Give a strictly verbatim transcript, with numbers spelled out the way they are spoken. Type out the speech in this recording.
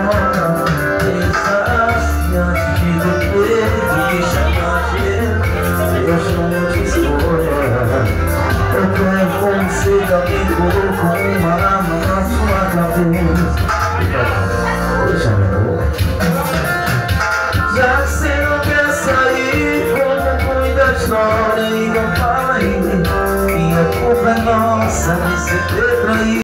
hora. Pensasse antes de você me chamar de eu sou muito escolha. Eu quero como você que alguém colocou uma arma na sua cabeça. Poxa, meu amor, já que você não quer sair, como cuida a história e não fala aí. Minha culpa é nossa de você ter traído.